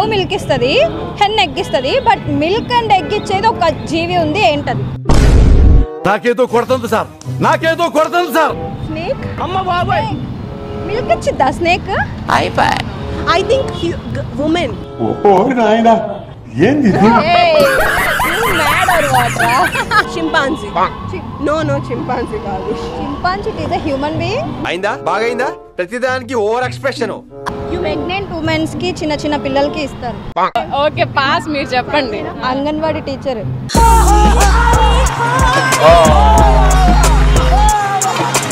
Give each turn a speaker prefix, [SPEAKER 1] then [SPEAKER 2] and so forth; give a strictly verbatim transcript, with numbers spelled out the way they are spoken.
[SPEAKER 1] Cow milk ఇస్తుంది, hen egg ఇస్తుంది, but milk and egg ఇచ్చేది ఒక జీవి ఉంది, ఏంటది?
[SPEAKER 2] నాకేదో కొడుతుంది సార్, నాకేదో కొడుతుంది సార్.
[SPEAKER 1] స్నేక్. అమ్మ బాబాయ్, మిల్క్ ఇచ్చిద్దా స్నేక్?
[SPEAKER 3] అయిపోయి.
[SPEAKER 4] I think women.
[SPEAKER 2] ఓ నాయనా ఏంది
[SPEAKER 4] చింపాంజీ. నో నో చింపాంజీ కాదు.
[SPEAKER 1] Chimpanzee is a human being.
[SPEAKER 5] అయిందా? బాగైందా? ప్రతిదానికి ఓవర్ ఎక్స్ప్రెషన్.
[SPEAKER 1] ప్రెగ్నెంట్ ఉమెన్స్ కి చిన్న చిన్న పిల్లలకి ఇస్తారు.
[SPEAKER 6] ఓకే పాస్, మీరు చెప్పండి.
[SPEAKER 1] అంగన్వాడీ టీచర్.